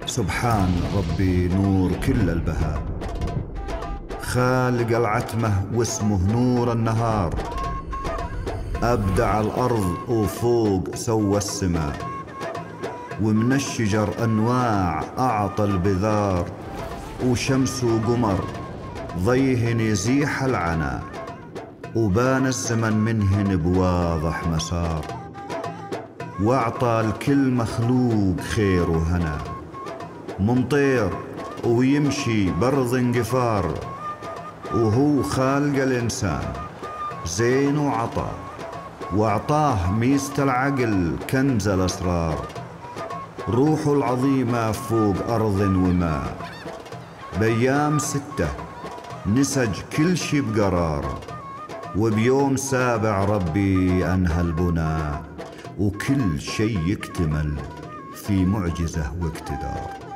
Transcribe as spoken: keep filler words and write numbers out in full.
سبحان ربي نور كل البهاء، خالق العتمة واسمه نور النهار، أبدع الأرض وفوق سوى السماء، ومن الشجر أنواع أعطى البذار، وشمس وقمر ضيهن يزيح العنا، وبان الزمن منهن بواضح مسار، واعطى الكل مخلوق خير وهنا، ممطير ويمشي برض انقفار، وهو خالق الإنسان زين وعطا، واعطاه ميزة العقل كنز الأسرار، روحه العظيمة فوق أرض وماء، بأيام ستة نسج كل شي بقرار، وبيوم سابع ربي أنهى البناء، وكل شي يكتمل في معجزة واقتدار.